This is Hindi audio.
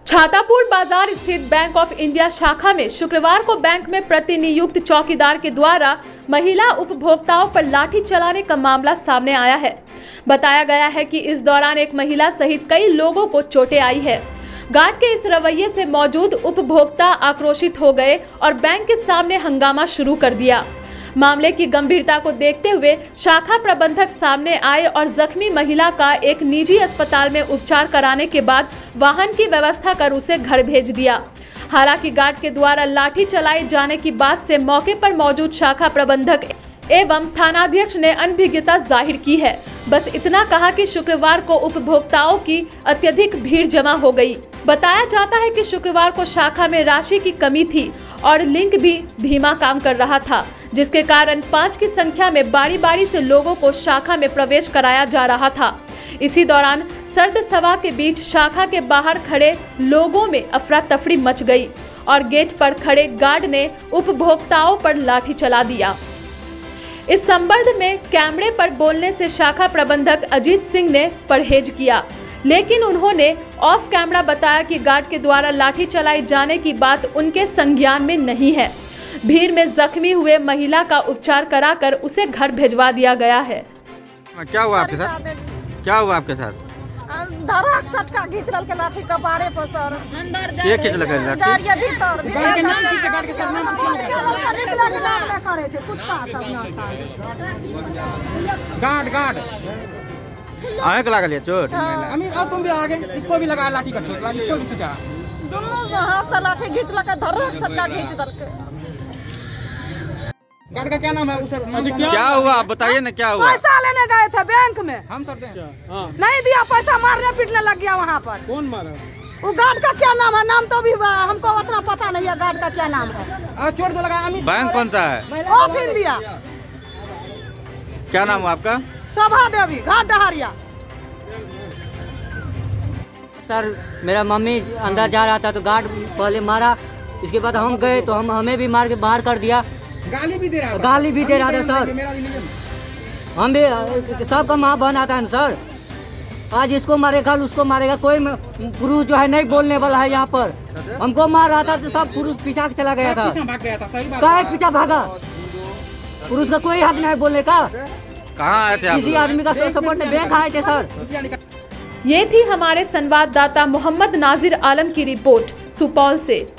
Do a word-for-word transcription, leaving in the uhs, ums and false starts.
छातापुर बाजार स्थित बैंक ऑफ इंडिया शाखा में शुक्रवार को बैंक में प्रतिनियुक्त चौकीदार के द्वारा महिला उपभोक्ताओं पर लाठी चलाने का मामला सामने आया है। बताया गया है कि इस दौरान एक महिला सहित कई लोगों को चोटें आई है। गार्ड के इस रवैये से मौजूद उपभोक्ता आक्रोशित हो गए और बैंक के सामने हंगामा शुरू कर दिया। मामले की गंभीरता को देखते हुए शाखा प्रबंधक सामने आए और जख्मी महिला का एक निजी अस्पताल में उपचार कराने के बाद वाहन की व्यवस्था कर उसे घर भेज दिया। हालांकि गार्ड के द्वारा लाठी चलाए जाने की बात से मौके पर मौजूद शाखा प्रबंधक एवं थानाध्यक्ष ने अनभिज्ञता जाहिर की है। बस इतना कहा कि शुक्रवार को उपभोक्ताओं की अत्यधिक भीड़ जमा हो गई। बताया जाता है कि शुक्रवार को शाखा में राशि की कमी थी और लिंक भी धीमा काम कर रहा था, जिसके कारण पाँच की संख्या में बारी बारी से लोगों को शाखा में प्रवेश कराया जा रहा था। इसी दौरान सर्द सभा के बीच शाखा के बाहर खड़े लोगों में अफरा तफरी मच गई और गेट पर खड़े गार्ड ने उपभोक्ताओं पर लाठी चला दिया। इस संबंध में कैमरे पर बोलने से शाखा प्रबंधक अजीत सिंह ने परहेज किया, लेकिन उन्होंने ऑफ कैमरा बताया कि गार्ड के द्वारा लाठी चलाई जाने की बात उनके संज्ञान में नहीं है। भीड़ में जख्मी हुए महिला का उपचार कराकर उसे घर भेजवा दिया गया है। क्या हुआ आपके साथ? क्या हुआ आपके साथ? धड़क सटका घिचल के लाठी कपारे पर सर। के खिचल के लाठी? ये भीतर गार्ड के नाम पीछे गार्ड के सब नाम पीछे करे छे कुत्ता सब ना गार्ड गार्ड आए के लागल है चोट? अमी अब तुम भी आगे इसको भी लगा लाठी का चोट, इसको भी खींचा। दोनों हाथ से लाठी घिच लगा धड़क सटका घिच दल के। गार्ड का क्या नाम है उस सर? क्या हुआ आप बताइए ना, क्या हुआ? पैसा लेने गए थे बैंक में, हम सर दें नहीं दिया पैसा, मारने पीटने लग गया वहाँ पर। कौन मारा? वो गार्ड का क्या नाम है? नाम तो भी हमको उतना पता नहीं है गार्ड का क्या नाम है। चोट तो लगा। अमित बैंक कौन सा है? Of India. क्या नाम हुआ आपका? सभा देवी घाट डहरिया। सर मेरा मम्मी अंदर जा रहा था तो गार्ड पहले मारा, इसके बाद हम गए तो हम हमें भी मार के बाहर कर दिया। गाली भी दे रहा था। गाली भी दे रहा था सर। हम भी सबका माँ बहन आता है ना सर। आज इसको मारेगा उसको मारेगा, कोई पुरुष जो है नहीं बोलने वाला है यहाँ पर। हमको मार रहा था तो सब पुरुष पीछा चला गया था। कहा पीछा भागा? पुरुष का कोई हक नहीं बोलने का। कहाँ आए थे आप? किसी आदमी का सपोर्ट में बैंक आए थे सर। ये थी हमारे संवाददाता मोहम्मद नाजिर आलम की रिपोर्ट सुपौल से।